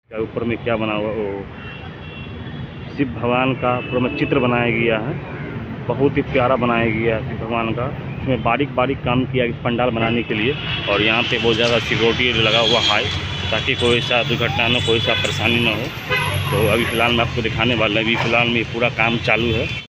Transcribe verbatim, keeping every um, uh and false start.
क्या ऊपर में क्या बना हुआ, वो शिव भगवान का पूरा में चित्र बनाया गया है। बहुत ही प्यारा बनाया गया है शिव भगवान का। इसमें बारीक बारीक काम किया इस पंडाल बनाने के लिए। और यहाँ पे बहुत ज़्यादा सिक्योरिटी लगा हुआ है ताकि कोई सा दुर्घटना न, कोई सा परेशानी ना हो। तो अभी फ़िलहाल मैं आपको दिखाने वाला, अभी फ़िलहाल में पूरा काम चालू है।